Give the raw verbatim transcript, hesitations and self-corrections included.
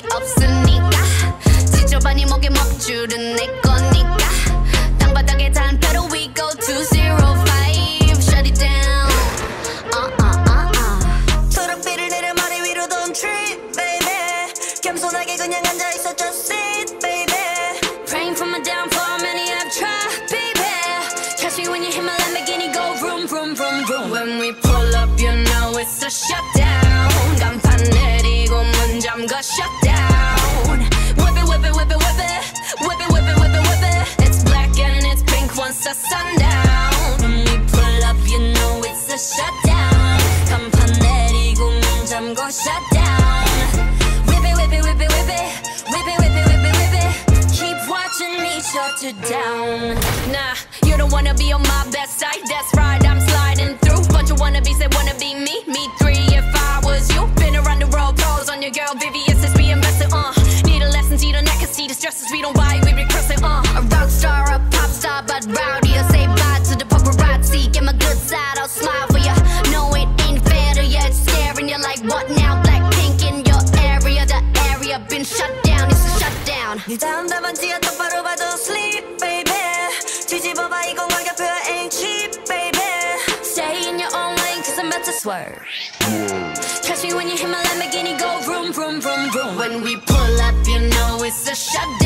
없으니까 지져봐 네 목에 먹줄은 내 거니까 땅바닥에 단패로 we go to zero five shut it down uh uh uh uh 초록빛을 내려 머리 위로 don't trip baby 겸손하게 그냥 앉아있어 just sit baby praying for my downfall many have tried baby catch me when you hit my Lamborghini go vroom vroom vroom vroom when we pull up you know it's a shutdown 간판 내리고 문 잠가 shutdown whip it whip it whip it whip it whip it whip it whip it whip it it's black and it's pink once the sundown when we pull up you know it's a shutdown 간판 내리고 문 잠가 shutdown whip it whip it whip it whip it whip it whip it whip it whip it keep watching me shut it down nah you don't wanna be on my best side that's right I'm sliding through bunch of wannabes that wanna be me me three if I was you been around the world pose on your girl Vivian since we invested uh need a lesson see the neck and see the stresses we don't buy we regress it uh a rock star a pop star but rowdy I say bye to the paparazzi get my good side I'll smile for ya no it ain't fair to ya it's staring you like what now Blackpink in your area the area been shut down it's a shutdown 네 다음 답안지야 똑바로 봐도 sleep baby 뒤집어봐 이 공간 겹표야 ain't cheap baby stay in your own lane cause I'm about to swerve catch me when you hit my Lamborghini go vroom vroom vroom vroom when we pull up you know it's a shutdown